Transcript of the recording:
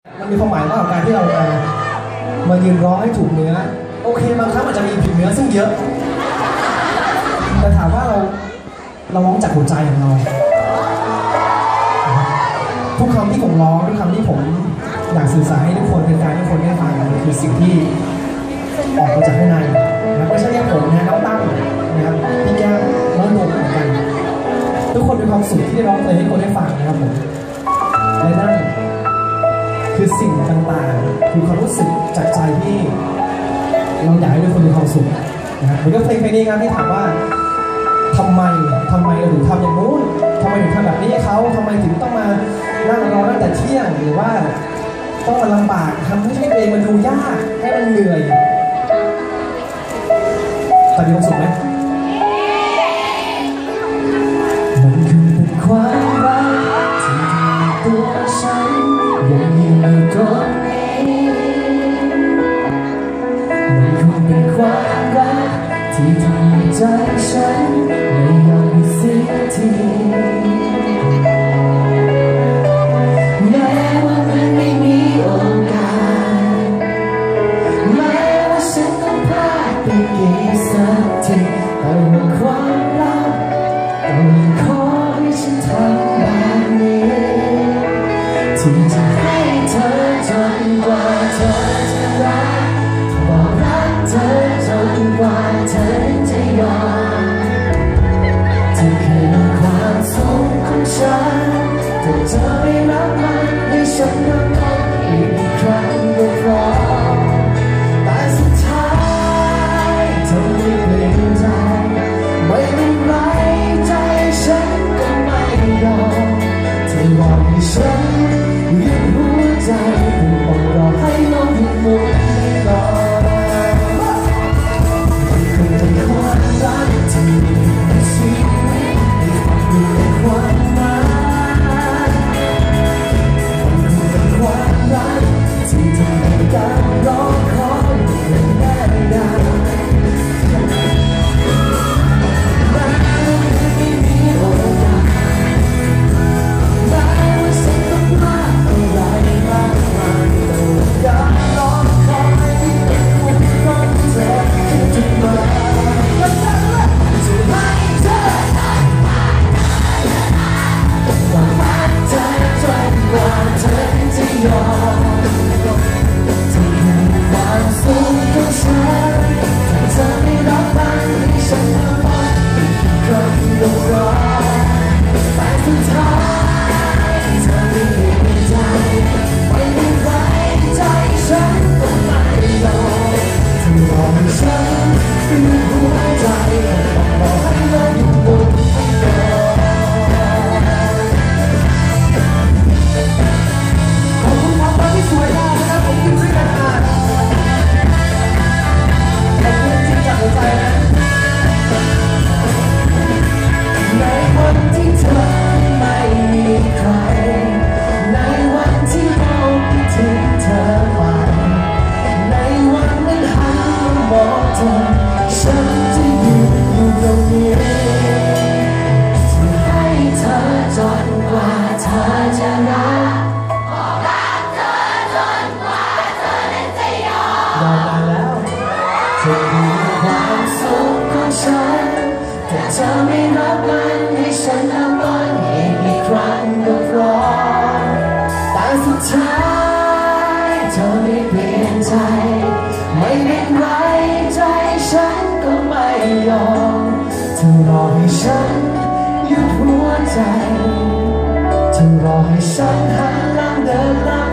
มันมีความหมายมากกว่าการที่เรามายืนร้องให้ถูกเนื้อโอเคบางครั้งอาจจะมีผิดเนื้อซึ่งเยอะแต่ถามว่าเราร้องจากหัวใจของเราทุกคำที่ผมร้องทุกคำที่ผมอยากสื่อสารให้ทุกคนเป็นการทุกคนได้ฟังมันคือสิ่งที่ออกมาจากข้างในนะครับไม่ใช่แค่ผมนะน้องตั้งนะครับพี่แก้วน้องนนท์เหมือนกันทุกคนมีความสุขที่ได้ร้องเพลงให้คนได้ฟังนะครับผมและนั่นคือสิ่งต่างๆคือความรู้สึกจากใจที่เราอยากให้ทุกคนมีความสุขนะครับมันก็เพลงนี้ครับที่ถามว่าทำไมเราถึงทำอย่างนู้นทำไมถึงทำแบบนี้ให้เขาทำไมถึงต้องมานั่งรอตั้งแต่เที่ยงหรือว่าต้องมาลำบากทำให้ตัวเองมันดูยากให้มันเหนื่อยแต่มีความสุขไหมมันคือเป็นความรักที่ทำให้ตัวฉันยังอยู่ตรงนี้มันคงเป็นความรักที่ทำให้ใจฉันไม่ยอมเสียทีแม้ว่ามันไม่มีโอกาสแม้ว่าฉันต้องพลาดไปกี่สักทีแต่ว่าความรักก็ยังขอให้ฉันทำแบบนี้ที่จะให้เธอจนกว่าเธอจะรักบอกรักเธอจนกว่าเธอจะยอมที่คือความสุขของฉันถ้าเธอไม่รับมันให้ฉันรับมันอีกครั้งก็พอแต่สุดท้ายเธอไม่เปลี่ยนใจไม่เป็นไรใจฉันก็ไม่ยอมเธอบอกให้ฉันหยุดหัวใจต้องรอให้โลกหยุดหมุนก่อนความรักที่มีชีวิตให้ฟังดูเป็นความหมายมันคงเป็นความรักที่ทำให้การรอคอยเป็นแน่นอนแม้ว่าไม่มีโอกาสแม้ว่าฉันต้องพลาดอะไรมากมายแต่ว่าการรอคอยเป็นความรักเธอให้ถึงมายอมที่ให้ความสุขของฉันถ้าเธอไม่รับมันให้ฉันรับมันอีกครั้งก็รอแต่สุดท้ายเธอไม่เปลี่ยนใจไม่มีใครใจฉันก็ไม่ยอมเธอรอให้ฉันอยู่หัวใจต้องรอให้โลกหยุดหมุนก่อนสวยมากนะครับผมคิดด้วยกันมาขอบคุณจริงจากหัวใจนะในวันที่เธอไม่มีใครในวันที่เราคิดถึงเธอไปในวันนั้นหันมามองเธอฉันจะอยู่ตรงนี้จะให้เธอจนกว่าเธอจะรักเธอมีความสุขของฉันแต่เธอไม่รับมันให้ฉันรับมันอีกครั้งก็พอแต่สุดท้ายเธอไม่เปลี่ยนใจไม่เป็นไรใจฉันก็ไม่ยอมเธอรอให้ฉันหยุดหัวใจเธอรอให้ฉันหันหลังเดิน